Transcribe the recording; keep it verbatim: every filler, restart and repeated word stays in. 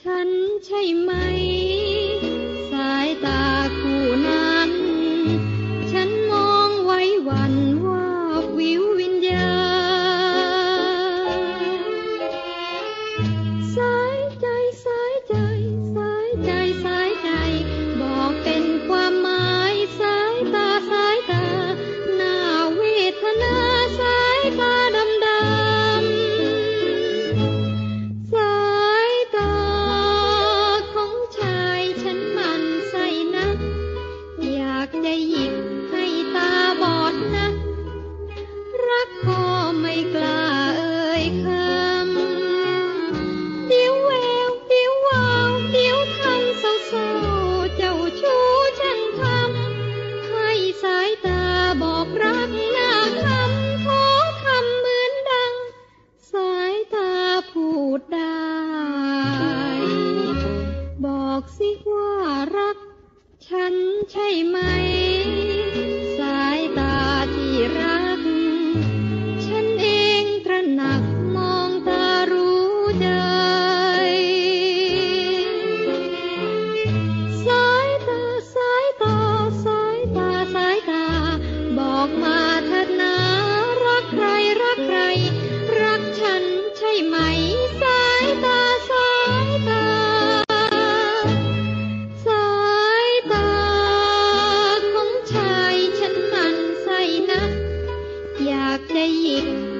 ฉันใช่ไหมสายตาคู่นั้นฉันมองไว้วันว่าวิววิญญาณสายใจสายใจสายใจสายใจบอกเป็นความหมายสายตาสายตาหน้าเวทนาสายตาดำดำสายตาของชายฉันมันใส่นักอยากจะหยิกให้ตาบอดนักรักก็ไม่กล้าเอ่ยคำเดี๋ยวแววเดี๋ยววาวเดี๋ยวทำเศร้าๆเจ้าชู้ช่างทำให้สายตาบอกรักหน้าคำขอคำเหมือนดังสายตาพูดได้บอกสิว่ารักฉันใช่ไหมสายตาที่รักฉันเองตระหนักมองตารู้ใจสายตาสายตาสายตาสายตาบอกมาเถิดนะรักใครรักใครรักฉันใช่ไหมสายตาสายตาสายตาของชายฉันมันใส่นักอยากจะหยิก